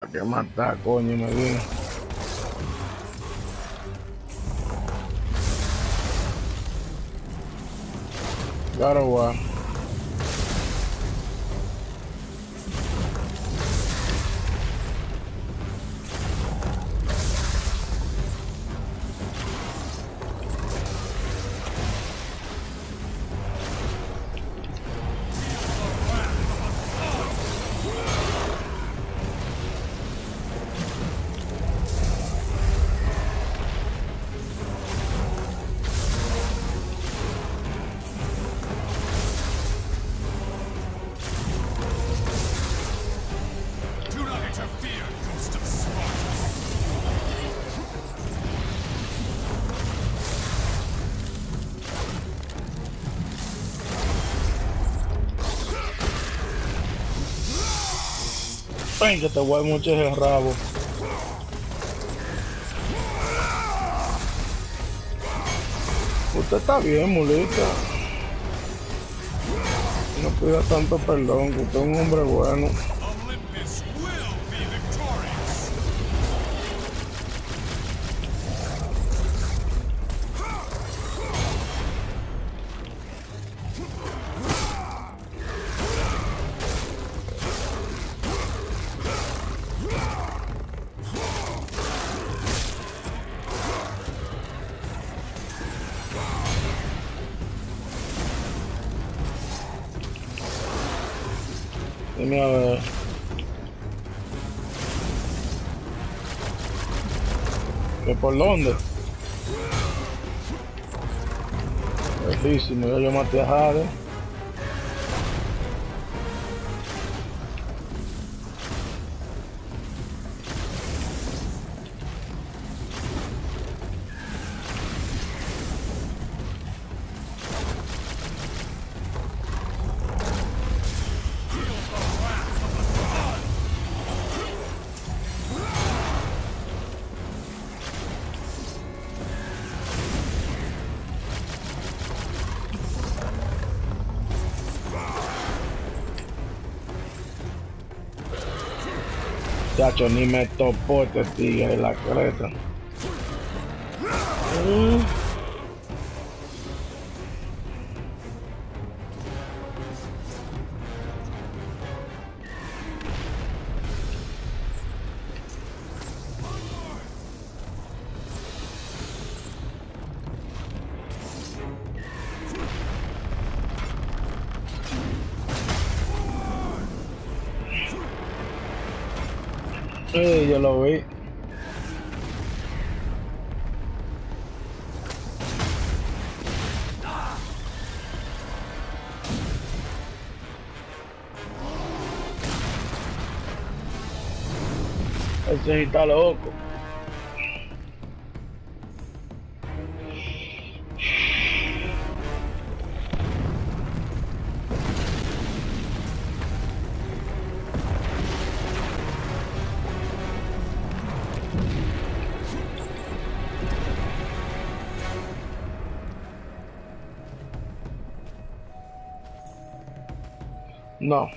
Que matar, coño, me vino. Claro, guau. Ven que te voy mucho el rabo. Usted está bien, mulita. No pida tanto perdón, que usted es un hombre bueno. Dime a ver. ¿Que por dónde? Lejísimo, yo maté a Jade. Chacho, ni me topó este tigre en la creta. Yo lo vi. Ese sí está loco. No.